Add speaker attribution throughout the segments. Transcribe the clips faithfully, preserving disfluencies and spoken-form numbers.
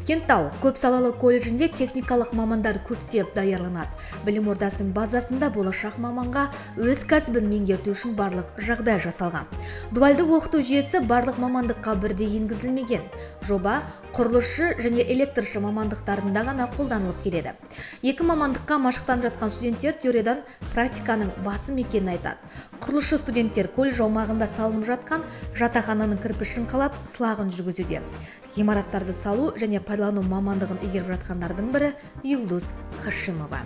Speaker 1: Кенттау көп салалы колледжінде техникалық мамандар көптеп даярланады. Білім ордасының базасында болашақ маманға өз кәсібін меңгерту үшін барлық жағдай жасалған. Дуальды оқыту жүйесі барлық мамандыққа бірдей енгізілмеген. Жоба құрылысшы және электрші мамандықтарында ғана қолданылып келеді. Екі мамандыққа машықтанып жатқан студенттер теориядан практиканың басым екенін айтады. Құрылысшы студенттер колледж аумағында салынып жатқан жатақхананың кірпішін қалап, сылағын жүргізуде. Ғимараттарды салу және пайдалану мамандығын игеріп жатқандардың бірі Юлдуз Хашимова.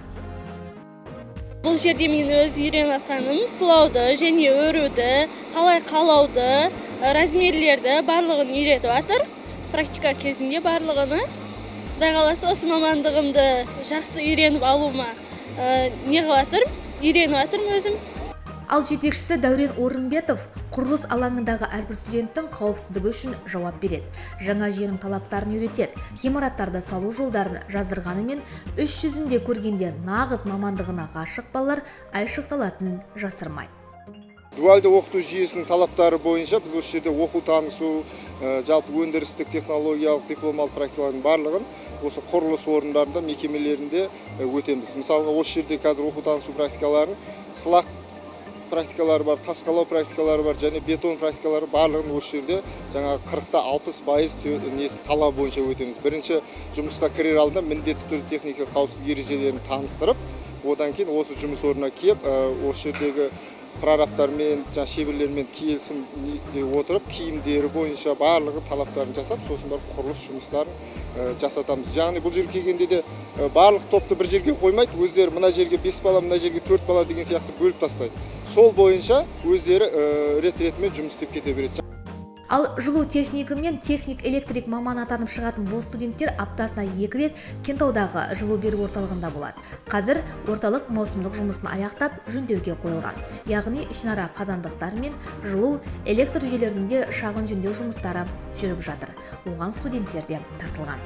Speaker 2: Бұл жерде мен өз үйреніп жатқаным сылауды және өруді, қалай қалауды, размерлерді барлығын үйретіп жатыр. Практика кезінде барлығыны. Құдай қаласа осы мамандығымды жақсы үйреніп алуыма не қылып жатырмын, үйреніп жатырмын өзім.
Speaker 1: Ал жетекшісі Дәурен Орынбетов құрылыс алаңындағы әрбір студенттің қауіпсіздігі үшін жауап береді. Жаңа жүйенің талаптарын үйретеді. Ғимараттарды салу жолдарын жаздырғанымен іс жүзінде көргенде нағыз мамандығына ғашық балалар айшықталатынын жасырмайды.
Speaker 3: Дуальды оқыту жүйесінің талаптары бойынша біз осы жерде оқу танысу, жалпы өндірістік технологиялық дипломалық практикалардың барлығын осы құрылыс орындарында, мекемелерінде өтеміз. Мысалы, осы жерде қазір оқу танысу практикаларын сылақ практикалары бар, тас қалау практикалары бар, және бетон практикалары барлығын осы жерде жаңағы қырықта алпыс пайыз талап бойынша өтеміз. Бірінші жұмысқа кірер алдында міндетті түрде техника қауіпсіздік ережелерін таныстырып, одан кейін осы жұмыс орнына келіп, осы жердегі прорабтармен, шеберлермен келісімге отырып, киімдері бойынша барлығы талаптарын жасап, сосын барып құрылыс жұмыстарын жасатамыз. Яғни бұл жерге келгенде де барлық топты бір жерге қоймайды, өздері мына жерге бес бала, мына жерге төрт бала деген сияқты бөліп тастайды. Сол бойынша өздері рет-ретімен жұмыс істеп кете береді.
Speaker 1: Ал жылу технигі мен техник электрик маман атанып шығатын бұл студенттер аптасына екі рет Кентаудағы жылу беру орталығында болады. Қазір орталық маусымдық жұмысын аяқтап жөндеуге қойылған. Яғни ішінара қазандықтар мен жылу электр жүйелерінде шағын жөндеу жұмыстары жүріп жатыр. Оған студенттер де тартылған.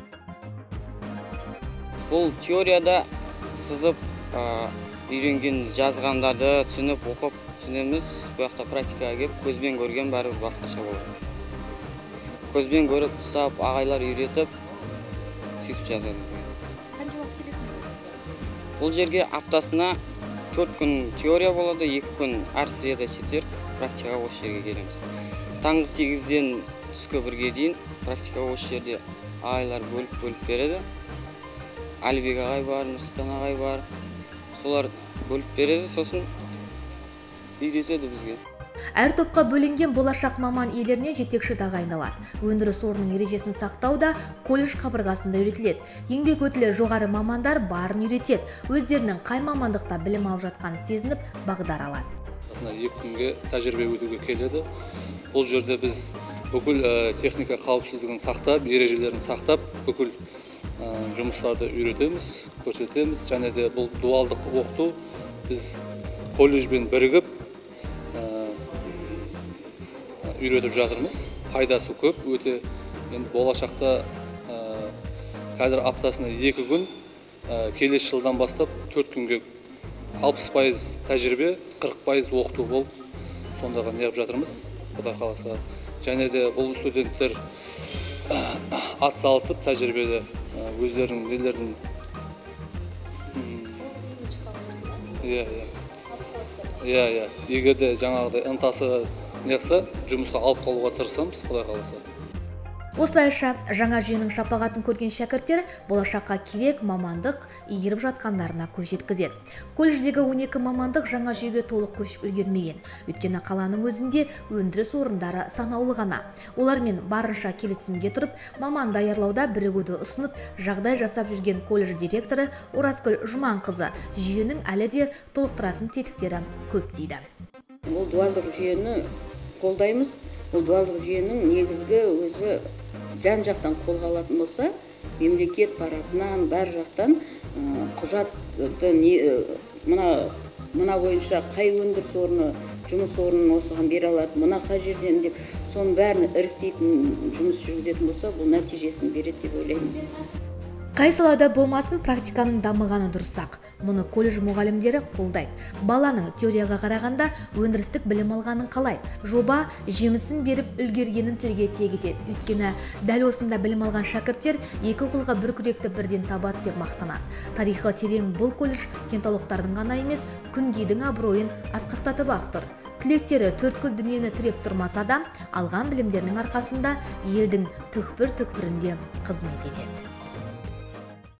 Speaker 4: Бұл теорияда сызып үйренген жазғандарды түсініп оқып түсінеміз, бұл жақта практикаға келіп, көзбен көрген бәрібір басқаша болады. Көзбен көріп, ұстап, ағайлар үйретіп, сөйтіп жатады.
Speaker 1: Қанша уақыт келесіңіз?
Speaker 4: Бұл жерге аптасына төрт күн теория болады, екі күн әр среда четверг практикаға осы жерге келеміз. Таңғы сегізден түскі бірге дейін практикаға осы жерде ағайлар бөліп-бөліп береді. Әлібек ағай бар, Нұрсұлтан ағай бар. Солар бөліп береді, сосын үйретеді бізге.
Speaker 1: Әр топқа бөлінген болашақ маман иелеріне жетекші тағайындалады. Өндіріс орнының ережесін сақтауда колледж қабырғасында үйретіледі. Еңбек өтілі жоғары мамандар барын үйретеді. Өздерінің қай мамандықта білім алып жатқанын сезініп, бағдар алады.
Speaker 5: Екі күнге тәжірибе өтуге келеді. Бұл жерде біз бүкіл техника қауіпсіздігін сақтап, ережелерін сақтап, бүкіл жұмыстарды үйретеміз, көрсетеміз. Және де бұл дуалдық оқыту біз колледжбен бірігіп үйретіп жатырмыз. Пайдасы көп, өте енді болашақта қазір аптасына екі күн, келесі жылдан бастап төрт күнге алпыс пайыз тәжірибе, қырық пайыз оқыту болып, сондағы неғып жатырмыз, Құдай қаласа. Және де бұл студенттер ат салысып тәжірибеде өздерінің нелерін Иә, иә. Иә, иә. Егер де жаңағыдай ынтасы неқса, жұмысқа алып қалуға тырысамыз, Құдай қаласа.
Speaker 1: Осылайша жаңа жүйенің шапағатын көрген шәкірттер болашаққа керек мамандық игеріп жатқандарына көз жеткізеді. Колледждегі он екі мамандық жаңа жүйеге толық көшіп үлгермеген. Өйткені қаланың өзінде өндіріс орындары санаулы ғана. Олармен барынша келісімге тұрып, маман даярлауда бірігуді ұсынып, жағдай жасап жүрген колледж директоры Оразкүл Жұманқызы жүйенің әлі де толықтыратын тетіктері көп дейді.
Speaker 6: Бұл дуалдық жүйені қолдаймыз. Бұл дуалдық жүйенің негізгі өзі жан-жақтан қолға алатын болса, мемлекет тарапынан бар жақтан құжатты мына бойынша қай өндіріс орны, жұмыс орнын осыған бере алады, мына қай жерден деп, соның бәрін іріктейтін жұмыс жүргізетін болса, бұл нәтижесін береді деп ойлаймын.
Speaker 1: Қай салада болмасын практиканың дамығаны дұрысақ. Мұны колледж мұғалімдері қолдайды. Баланың теорияға қарағанда өндірістік білім алғанын қалайды. Жоба жемісін беріп үлгергенін тілге тиек етеді. Өйткені дәл осында білім алған шәкірттер екі қолға бір күректі бірден табады деп мақтанады. Тарихы терең бұл колледж кентаулықтардың ғана емес, күнгейдің абыройын асқақтатып ақ тұр. Түлектері төрткүл дүниені тіреп тұрмаса да, алған білімдерінің арқасында елдің түкпір-түкпірінде қызмет етеді.